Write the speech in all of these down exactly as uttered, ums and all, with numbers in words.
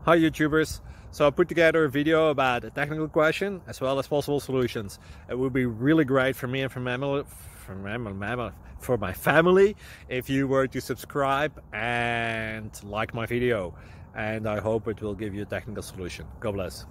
Hi YouTubers! So I put together a video about a technical question as well as possible solutions. It would be really great for me and for, mammal, for, mammal, for my family if you were to subscribe and like my video. And I hope it will give you a technical solution. God bless.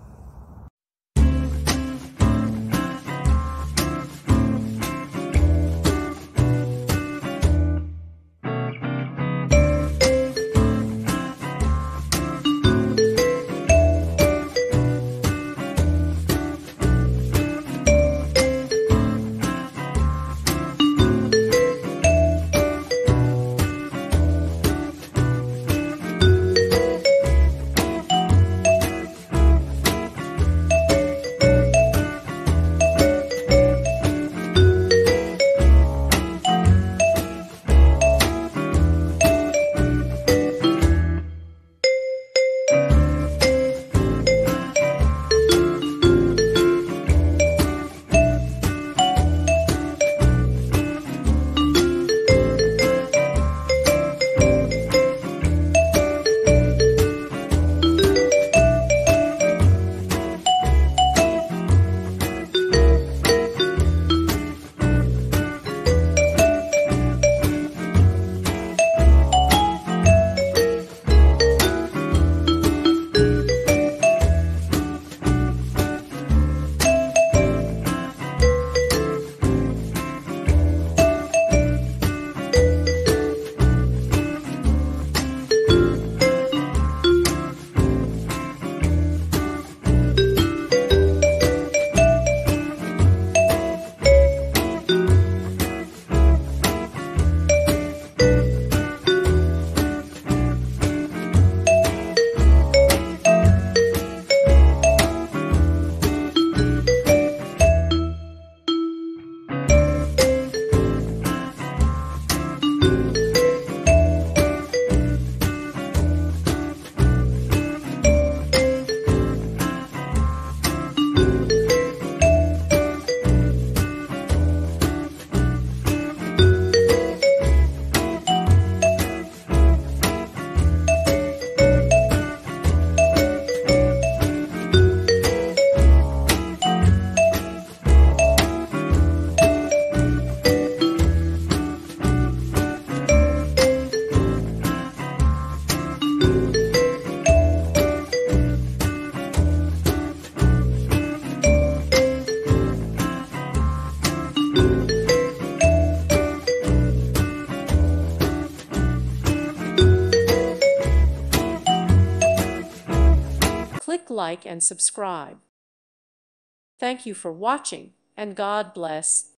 Click like and subscribe. Thank you for watching, and God bless.